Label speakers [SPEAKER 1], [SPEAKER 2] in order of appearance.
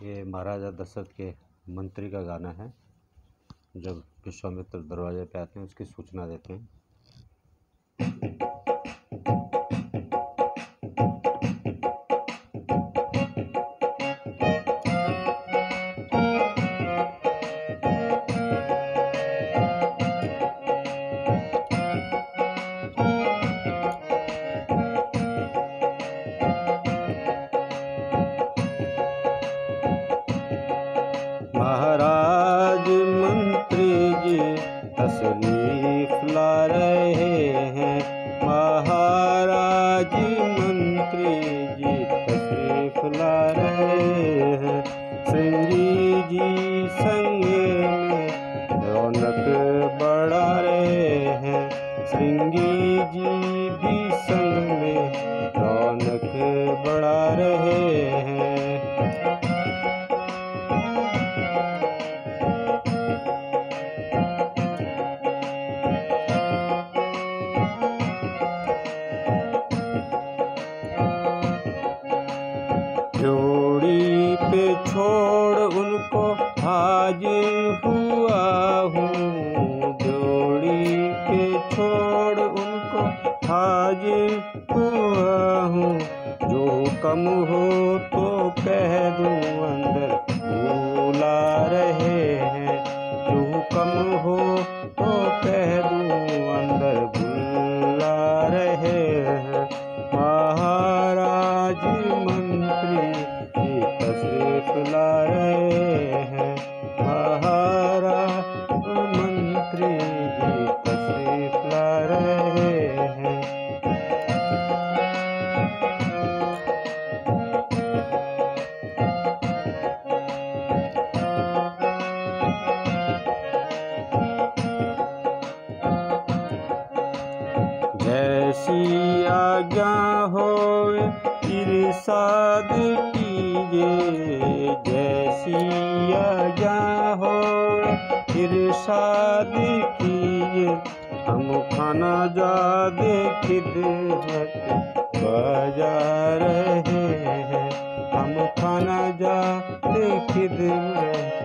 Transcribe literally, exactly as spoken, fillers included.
[SPEAKER 1] ये महाराजा दशरथ के मंत्री का गाना है। जब विश्वामित्र दरवाजे पे आते हैं उसकी सूचना देते हैं। महाराज मंत्री जी तशरीफ ला रहे हैं। महाराज मंत्री जी तशरीफ ला रहे हैं। श्रृंगी जी संग में रौनक बढ़ा रहे हैं। श्रृंगी जी भी संग में रौनक बढ़ा रहे हैं। ड्योढ़ी पे छोड़ उनको हाजिर हुआ हूँ। ड्योढ़ी पे छोड़ उनको हाजिर हुआ हूँ। जो कम हो तो कह दूँ अंदर बुला रहे हैं। जो कम हो तो कह दूँ अंदर बुला रहे हैं। महाराज मंत्री जी तशरीफ ला रहे हैं। महाराज मंत्री जी तशरीफ ला रहे हैं। जैसी आज्ञा होवे इरशाद कीजिए। जैसी आज्ञा होवे इरशाद कीजिए। हम खाना जादे खिदमत बजा रहे हैं। हम खाना जादे खिदमत